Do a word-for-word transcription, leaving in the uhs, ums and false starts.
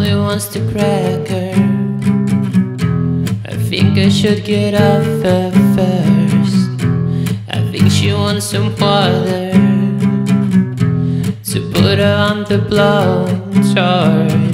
only wants to crack her. I think I should get off her first. I think she wants some water to put her on the blowtorch.